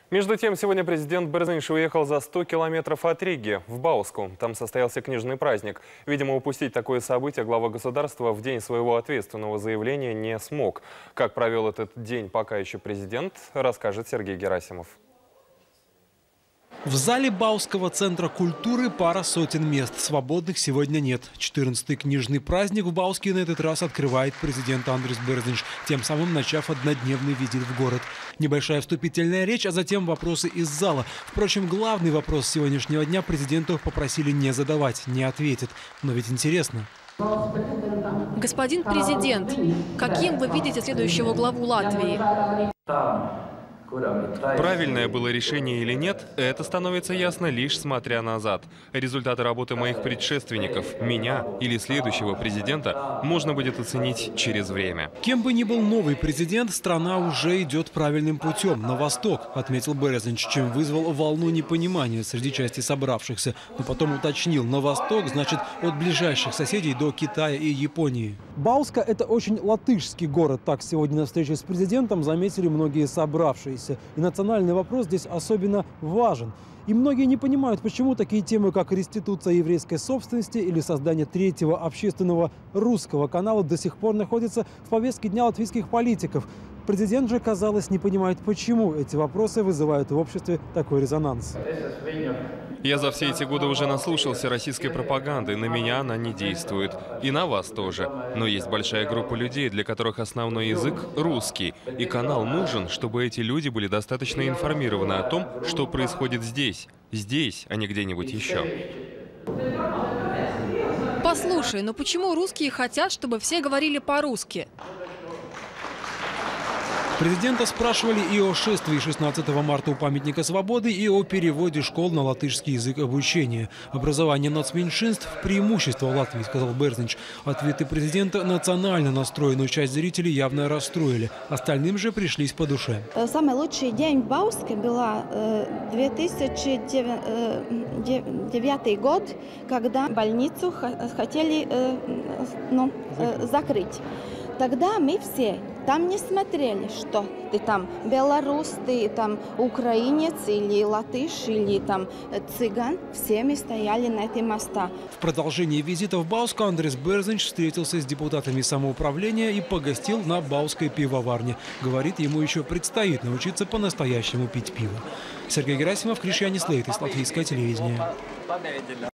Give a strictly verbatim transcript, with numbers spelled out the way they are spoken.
Между тем, сегодня президент Берзинш уехал за сто километров от Риги, в Бауску. Там состоялся книжный праздник. Видимо, упустить такое событие глава государства в день своего ответственного заявления не смог. Как провел этот день пока еще президент, расскажет Сергей Герасимов. В зале Баусского центра культуры пара сотен мест. Свободных сегодня нет. четырнадцатый книжный праздник в Бауске на этот раз открывает президент Андрис Берзинш, тем самым начав однодневный визит в город. Небольшая вступительная речь, а затем вопросы из зала. Впрочем, главный вопрос сегодняшнего дня президенту попросили не задавать, не ответит. Но ведь интересно. Господин президент, каким вы видите следующего главу Латвии? Правильное было решение или нет, это становится ясно лишь смотря назад. Результаты работы моих предшественников, меня или следующего президента можно будет оценить через время. Кем бы ни был новый президент, страна уже идет правильным путем, на восток, отметил Берзинш, чем вызвал волну непонимания среди части собравшихся. Но потом уточнил, на восток значит от ближайших соседей до Китая и Японии. Бауска – это очень латышский город, так сегодня на встрече с президентом заметили многие собравшиеся. И национальный вопрос здесь особенно важен. И многие не понимают, почему такие темы, как реституция еврейской собственности или создание третьего общественного русского канала, до сих пор находятся в повестке дня латвийских политиков. Президент же, казалось, не понимает, почему эти вопросы вызывают в обществе такой резонанс. Я за все эти годы уже наслушался российской пропаганды, на меня она не действует. И на вас тоже. Но есть большая группа людей, для которых основной язык – русский. И канал нужен, чтобы эти люди были достаточно информированы о том, что происходит здесь. Здесь, а не где-нибудь еще. Послушай, но почему русские хотят, чтобы все говорили по-русски? Президента спрашивали и о шествии шестнадцатого марта у памятника свободы, и о переводе школ на латышский язык обучения. Образование нацменьшинств – преимущество Латвии, сказал Берзинш. Ответы президента национально настроенную часть зрителей явно расстроили. Остальным же пришлись по душе. Самый лучший день в Бауске был две тысячи девятый год, когда больницу хотели ну, закрыть. Тогда мы все там не смотрели, что ты там белорус, ты там украинец или латыш, или там цыган. Все мы стояли на этой мостах. В продолжении визита в Бауску Андрис Берзинш встретился с депутатами самоуправления и погостил на баусской пивоварне. Говорит, ему еще предстоит научиться по-настоящему пить пиво. Сергей Герасимов, Кришьянис Лейтис, Латвийское телевидение.